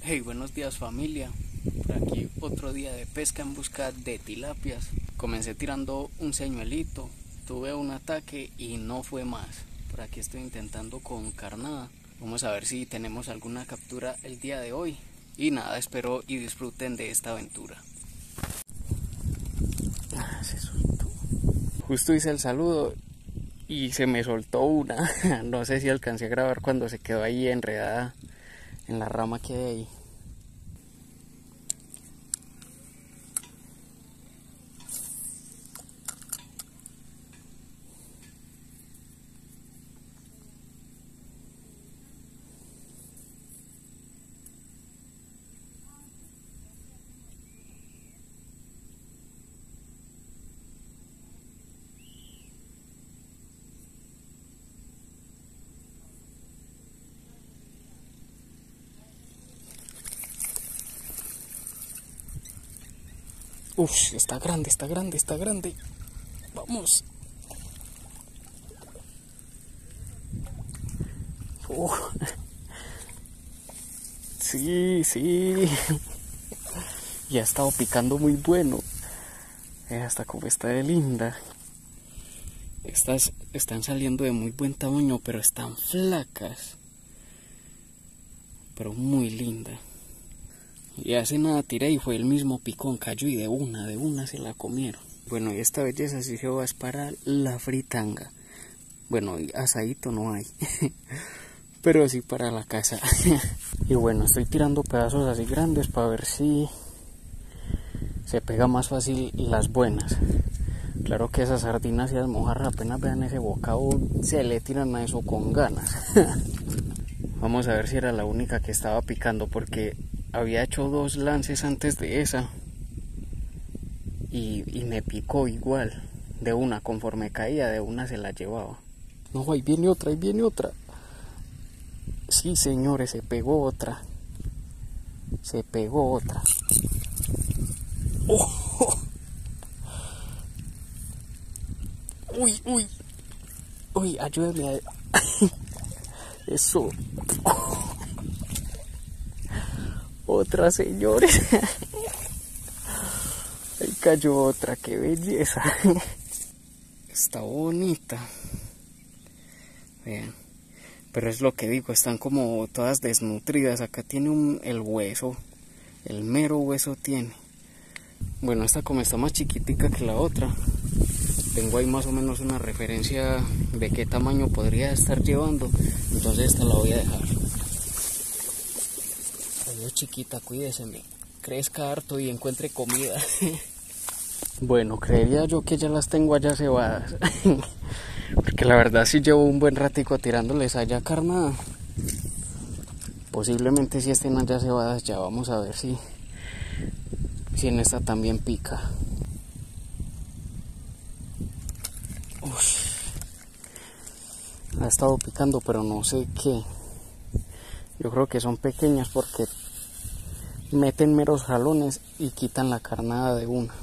Hey, buenos días familia. Por aquí otro día de pesca en busca de tilapias. Comencé tirando un señuelito, tuve un ataque y no fue más. Por aquí estoy intentando con carnada. Vamos a ver si tenemos alguna captura el día de hoy. Y nada, espero y disfruten de esta aventura. Se soltó. Justo hice el saludo y se me soltó una. No sé si alcancé a grabar cuando se quedó ahí enredada en la rama que hay ahí. Uf, está grande, está grande, está grande. Vamos. Uf. Sí, sí. Y ha estado picando muy bueno. Hasta como está de linda. Estas están saliendo de muy buen tamaño, pero están flacas. Pero muy linda. Y hace nada tiré y fue el mismo picón, cayó y de una se la comieron. Bueno, y esta belleza sí se va es para la fritanga. Bueno, asadito no hay, pero sí para la casa. Y bueno, estoy tirando pedazos así grandes para ver si se pega más fácil las buenas. Claro que esas sardinas y las mojarras apenas vean ese bocado se le tiran a eso con ganas. Vamos a ver si era la única que estaba picando, porque había hecho 2 lances antes de esa y me picó igual. De una, conforme caía, de una se la llevaba. No, ahí viene otra, ahí viene otra. Sí, señores, se pegó otra. Se pegó otra. ¡Oh! ¡Uy, uy! ¡Uy, ayúdame! Eso. Otra, señores. Ahí cayó otra, qué belleza. Está bonita. Vean. Pero es lo que digo, están como todas desnutridas. Acá tiene el hueso. El mero hueso tiene. Bueno, esta como está más chiquitica que la otra, tengo ahí más o menos una referencia de qué tamaño podría estar llevando. Entonces esta la voy a dejar. Adiós chiquita, cuídese, crezca harto y encuentre comida. Bueno, creería yo que ya las tengo allá cebadas. Porque la verdad sí llevo un buen ratico tirándoles allá carnada. Posiblemente si estén allá cebadas ya. Vamos a ver si en esta también pica. Uf. Ha estado picando, pero no sé qué. Yo creo que son pequeñas porque meten meros jalones y quitan la carnada de una.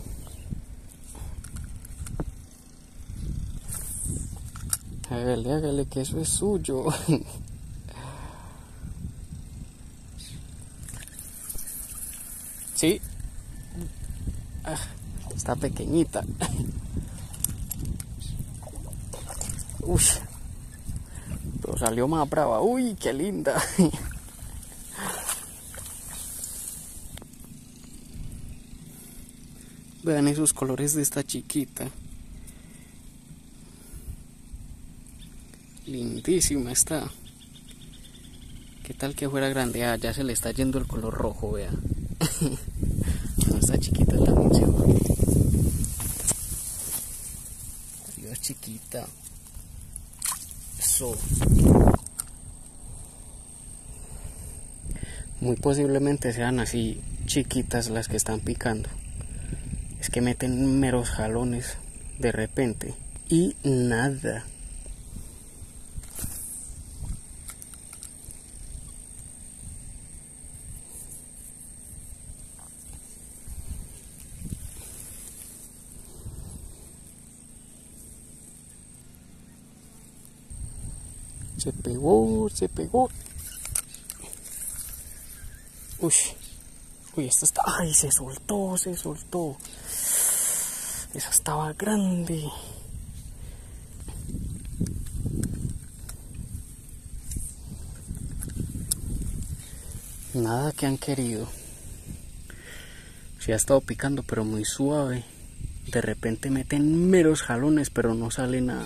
Hágale, hágale, que eso es suyo. Sí. Ah, está pequeñita. Uy, pero salió más brava. Uy, qué linda. Vean esos colores de esta chiquita. Lindísima está. ¿Qué tal que fuera grande? Ah, ya se le está yendo el color rojo, vea. No, esta chiquita también se va. Dios, chiquita. Eso. Muy posiblemente sean así chiquitas las que están picando. Es que meten meros jalones de repente. Y nada. Se pegó, se pegó. Uy, uy, esta está... ¡Ay, se soltó, se soltó! Esa estaba grande. Nada que han querido. Se ha estado picando, pero muy suave. De repente meten meros jalones, pero no sale nada.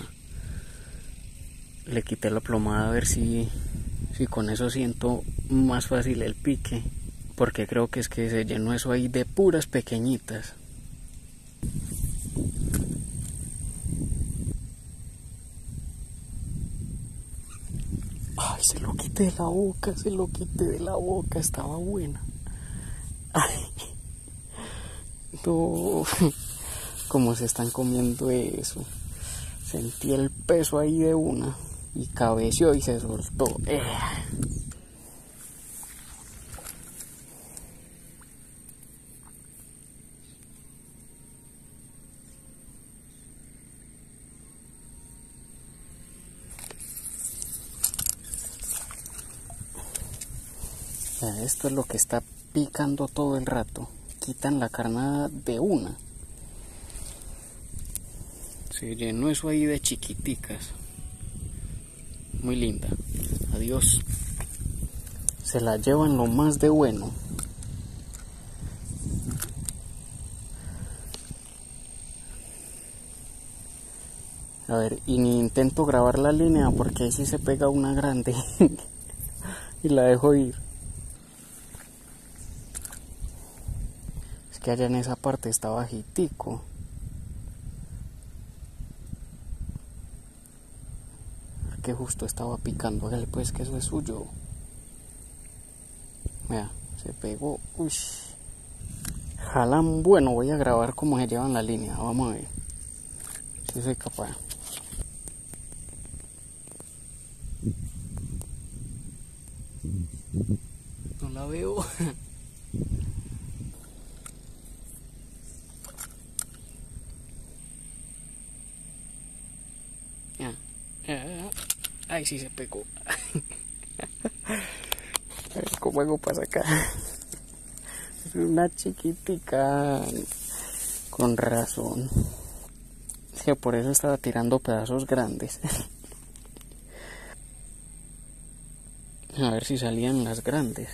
Le quité la plomada a ver si con eso siento más fácil el pique. Porque creo que es que se llenó eso ahí de puras pequeñitas. Ay, se lo quité de la boca, se lo quité de la boca, estaba buena. Ay, no, cómo se están comiendo eso. Sentí el peso ahí de una y cabeció y se soltó. Esto es lo que está picando todo el rato. Quitan la carnada de una. Se llenó eso ahí de chiquiticas. Muy linda. Adiós. Se la llevan lo más de bueno. A ver, y ni intento grabar la línea porque ahí sí se pega una grande. Y la dejo ir. Es que allá en esa parte está bajitico. Que justo estaba picando. Hágale pues que eso es suyo. Vea, se pegó. Uy. Jalan bueno. Voy a grabar cómo se llevan la línea. Vamos a ver si soy capaz. No la veo. Ay, sí se pegó. A ver cómo hago para sacar. Es una chiquitica. Con razón. Es que por eso estaba tirando pedazos grandes. A ver si salían las grandes.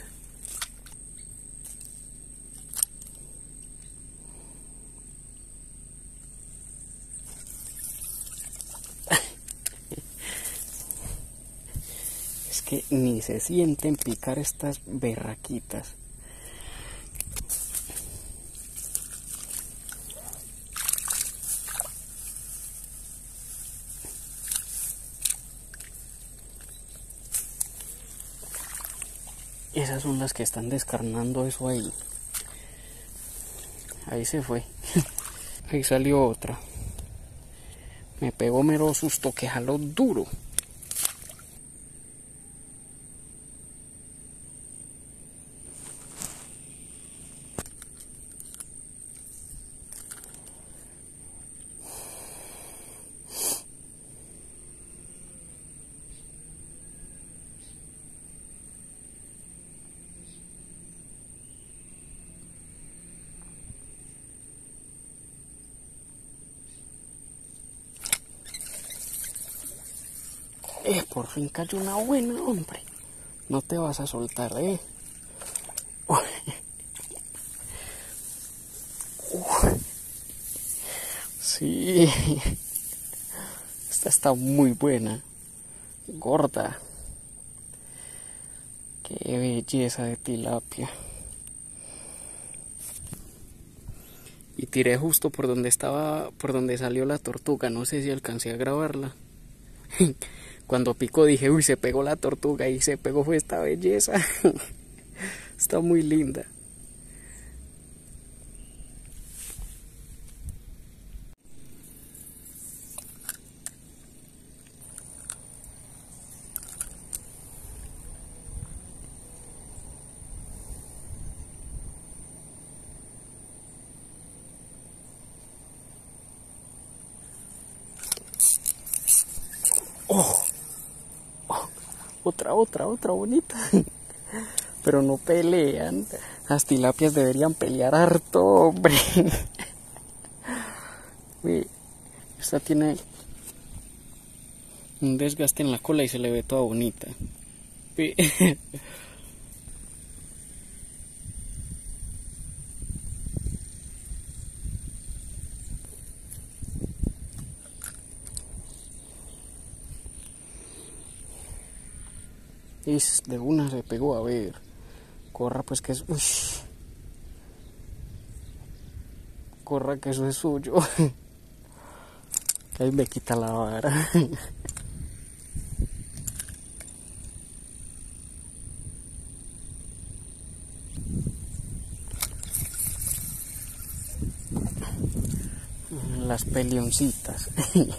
Es que ni se sienten picar estas berraquitas. Esas son las que están descarnando eso ahí. Ahí se fue. Ahí salió otra. Me pegó mero susto que jaló duro. Por fin cayó una buena, hombre. No te vas a soltar, Sí. Esta está muy buena. Gorda. Qué belleza de tilapia. Y tiré justo por donde salió la tortuga. No sé si alcancé a grabarla. Cuando picó dije, uy, se pegó la tortuga y se pegó fue esta belleza. Está muy linda. Oh, otra bonita. pero no pelean. Las tilapias deberían pelear harto, hombre. Uy, esta tiene un desgaste en la cola y se le ve toda bonita. Uy. De una se pegó, a ver. Corra pues que es... Uy. Corra que eso es suyo. Que ahí me quita la vara. Las pelioncitas.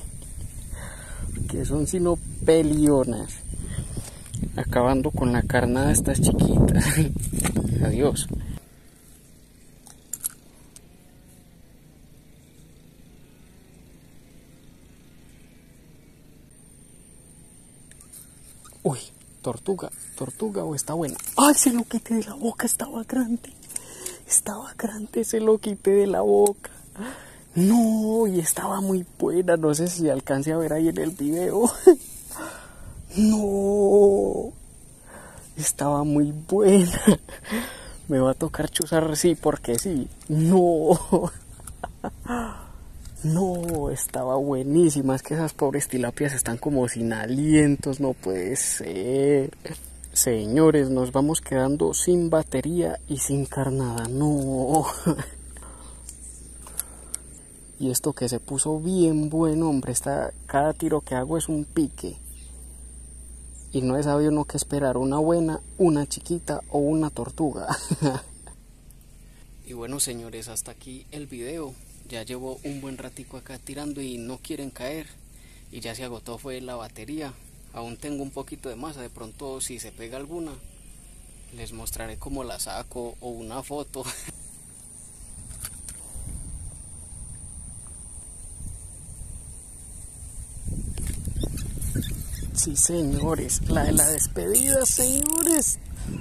Que son sino pelionas. Acabando con la carnada de estas chiquitas. Adiós. Uy, tortuga o está buena. Ay, se lo quité de la boca, estaba grande, se lo quité de la boca. No, y estaba muy buena, no sé si alcance a ver ahí en el video. No, estaba muy buena. Me va a tocar chuzar, sí, porque sí. No, no, estaba buenísima. Es que esas pobres tilapias están como sin alientos, no puede ser. Señores, nos vamos quedando sin batería y sin carnada, no. Y esto que se puso bien bueno, hombre, cada tiro que hago es un pique. Y no he sabido uno qué esperar, una buena, una chiquita o una tortuga. Y bueno, señores, hasta aquí el video. Ya llevo un buen ratico acá tirando y no quieren caer. Y ya se agotó fue la batería. Aún tengo un poquito de masa, de pronto si se pega alguna, les mostraré cómo la saco o una foto. Sí, señores, la de la despedida, señores.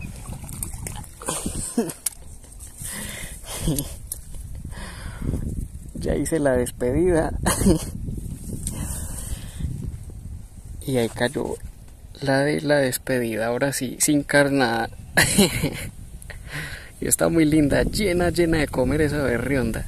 Ya hice la despedida. Y ahí cayó la de la despedida, ahora sí, sin carnada. Y está muy linda, llena de comer esa berrionda.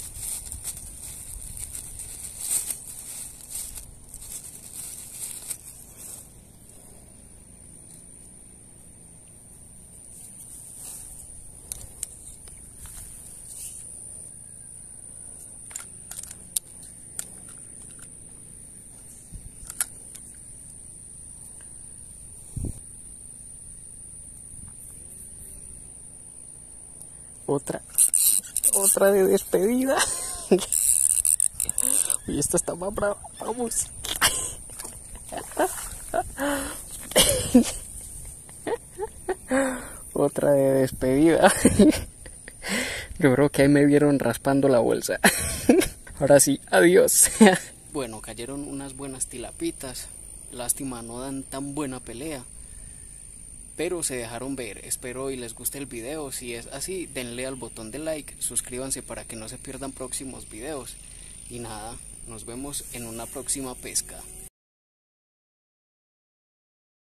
Otra de despedida. Y esta está más brava, vamos. Otra de despedida. Yo creo que ahí me vieron raspando la bolsa. Ahora sí, adiós. Bueno, cayeron unas buenas tilapitas. Lástima, no dan tan buena pelea, pero se dejaron ver. Espero y les guste el video. Si es así, denle al botón de like, suscríbanse para que no se pierdan próximos videos. Y nada, nos vemos en una próxima pesca.